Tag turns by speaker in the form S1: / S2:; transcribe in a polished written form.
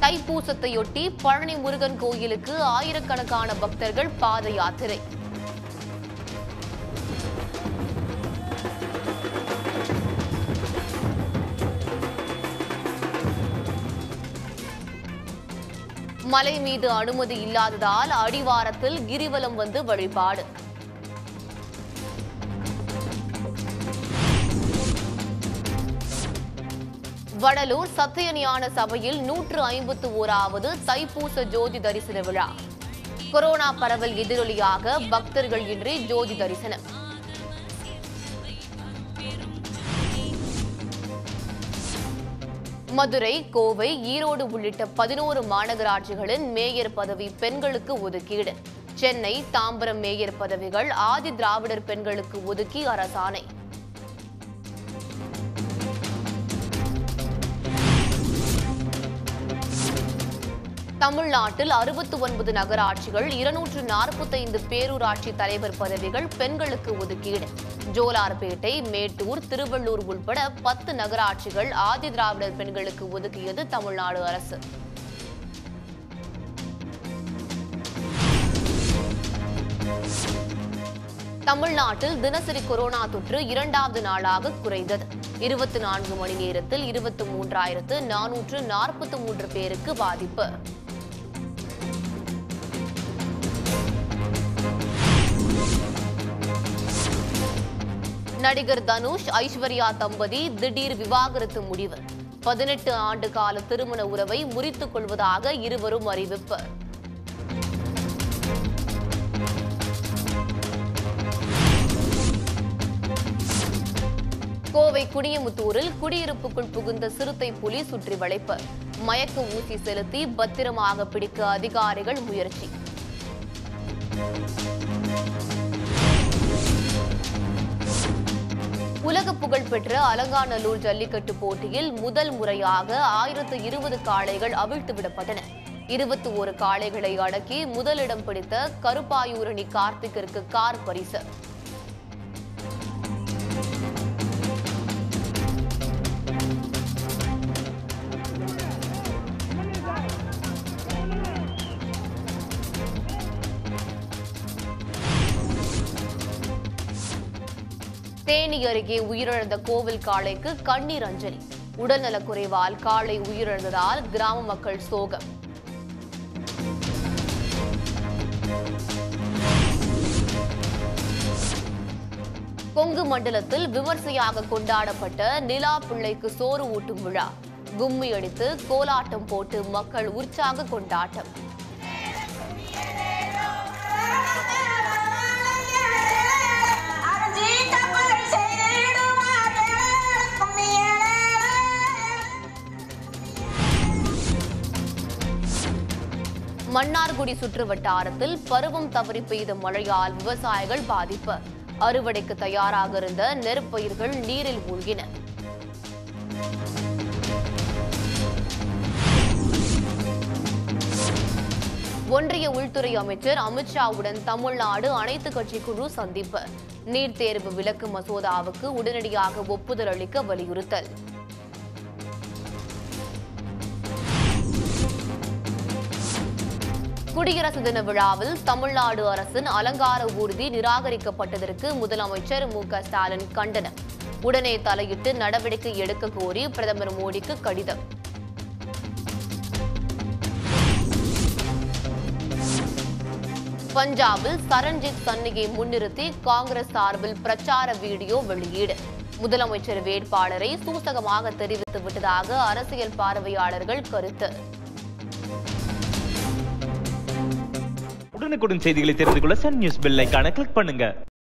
S1: தைப்பூசத்தையொட்டி பழனி முருகன் கோயிலுக்கு ஆயிரக்கணக்கான பக்தர்கள் பாத யாத்திரை. மலை மீது அனுமதி இல்லாததால் அடிவாரத்தில் கிரிவலம் வந்து வழிபாடு. வடலூர் சத்தியஞான சபையில் 151வது தைப்பூச ஜோதி தரிசன விழா. கொரோனா பரவல் எதிரொலியாக பக்தர்கள் இன்றி ஜோதி தரிசனம். மதுரை, கோவை, ஈரோடு உள்ளிட்ட 11 மாநகராட்சிகளின் மேயர் பதவி பெண்களுக்கு ஒதுக்கீடு. சென்னை, தாம்பரம் மேயர் பதவிகள் ஆதி திராவிடர் பெண்களுக்கு ஒதுக்கி அரசாணை. தமிழ்நாட்டில் 69 நகராட்சிகள், 245 பேரூராட்சி தலைவர் பதவிகள் பெண்களுக்கு ஒதுக்கீடு. ஜோலார்பேட்டை, மேட்டூர், திருவள்ளூர் உள்பட 10 நகராட்சிகள் ஆதி திராவிடர் பெண்களுக்கு ஒதுக்கியது தமிழ்நாடு அரசு. தமிழ்நாட்டில் தினசரி கொரோனா தொற்று 2வது நாளாக குறைந்தது. 24 மணி நேரத்தில் 23,443 பேருக்கு பாதிப்பு. நடிகர் தனுஷ், ஐஸ்வர்யா தம்பதி திடீர் விவாகரத்து முடிவு. 18 ஆண்டு கால திருமண உறவை முறித்துக் கொள்வதாக இருவரும் அறிவிப்பு. கோவை குடியமுத்தூரில் குடியிருப்புக்குள் புகுந்த சிறுத்தை புலி சுற்றி வளைப்பு. மயக்க ஊசி செலுத்தி பத்திரமாக பிடிக்க அதிகாரிகள் முயற்சி. உலக புகழ்பெற்ற அலங்காநல்லூர் ஜல்லிக்கட்டு போட்டியில் முதல் முறையாக 1020 காளைகள் அவிழ்த்துவிடப்பட்டன. 21 காளைகளை அடக்கி முதலிடம் பிடித்த கருப்பாயூரணி கார்த்திக்கிற்கு கார் பரிசு. தேனி அருகே உயிரிழந்த கோவில் காளைக்கு கண்ணீர் அஞ்சலி. உடல்நலக்குறைவால் காளை உயிரிழந்ததால் கிராம மக்கள் சோகம். கொங்கு மண்டலத்தில் விமர்சையாக கொண்டாடப்பட்ட நிலா பிள்ளைக்கு சோறு ஊட்டும் விழா. கும்மி அடித்து கோலாட்டம் போட்டு மக்கள் உற்சாக கொண்டாட்டம். மன்னார்குடி சுற்று வட்டாரத்தில் பருவம் தவறி பெய்த மழையால் விவசாயிகள் பாதிப்பு. அறுவடைக்கு தயாராக இருந்த நெற்பயிர்கள் நீரில் மூழ்கின. ஒன்றிய உள்துறை அமைச்சர் அமித்ஷாவுடன் தமிழ்நாடு அனைத்து கட்சி குழு சந்திப்பு. நீட் தேர்வு விலக்கு மசோதாவுக்கு உடனடியாக ஒப்புதல் அளிக்க வலியுறுத்தல். குடியரசு தின விழாவில் தமிழ்நாடு அரசின் அலங்கார ஊர்தி நிராகரிக்கப்பட்டதற்கு முதலமைச்சர் மு.க.ஸ்டாலின் கண்டனம். உடனே தலையிட்டு நடவடிக்கை எடுக்க கோரி பிரதமர் மோடிக்கு கடிதம். பஞ்சாபில் சரண்ஜித் சன்னியை முன்னிறுத்தி காங்கிரஸ் சார்பில் பிரச்சார வீடியோ வெளியீடு. முதலமைச்சர் வேட்பாளரை சூசகமாக தெரிவித்து விட்டதாக அரசியல் பார்வையாளர்கள் கருத்து.
S2: உடனுக்குடன் செய்திகளை தெரிந்து கொள்ள சன் நியூஸ் பெல் ஐகானை கிளிக் பண்ணுங்க.